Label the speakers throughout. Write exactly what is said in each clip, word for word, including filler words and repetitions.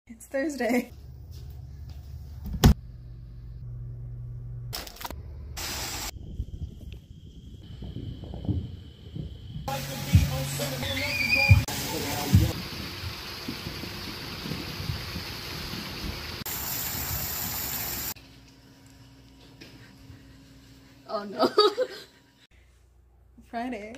Speaker 1: It's Thursday.
Speaker 2: Oh no.
Speaker 1: Friday.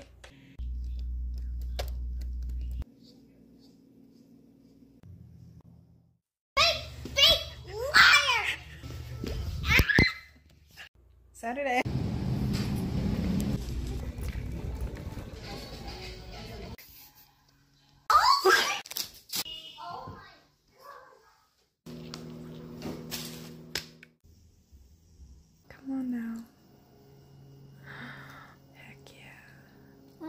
Speaker 3: Fake, fake, liar!
Speaker 1: Saturday. Come on now. Heck yeah.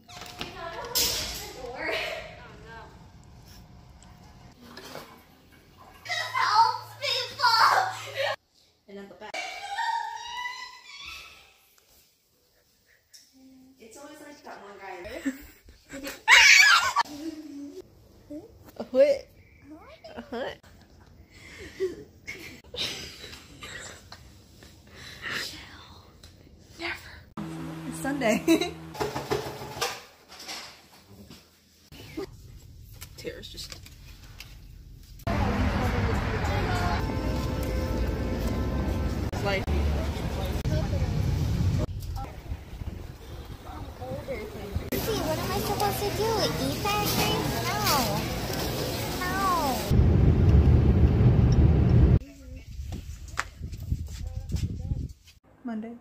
Speaker 2: And at the back. It's always like that one guy.
Speaker 1: A what? A what? Never. It's Sunday.
Speaker 2: Tara's just. Like.
Speaker 3: See, what am I supposed to do? Eat that drink? No. No.
Speaker 1: Monday.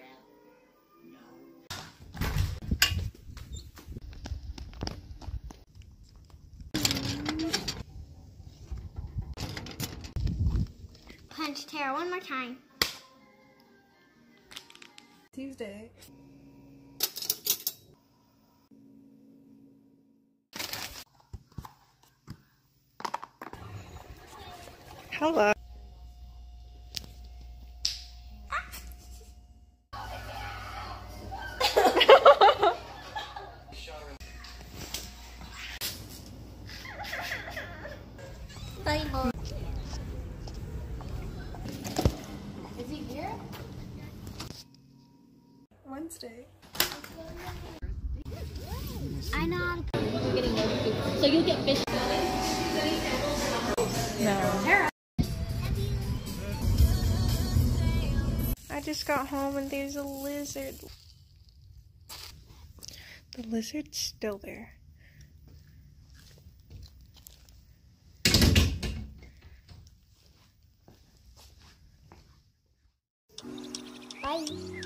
Speaker 3: Punch Tara one more time.
Speaker 1: Tuesday. Hello.
Speaker 3: Bible. Is he here?
Speaker 1: Wednesday.
Speaker 3: I know how to
Speaker 2: We're getting barbecue. So you'll get fish.
Speaker 1: No.
Speaker 2: Tara.
Speaker 1: I just got home and there's a lizard. The lizard's still there.
Speaker 3: Bye.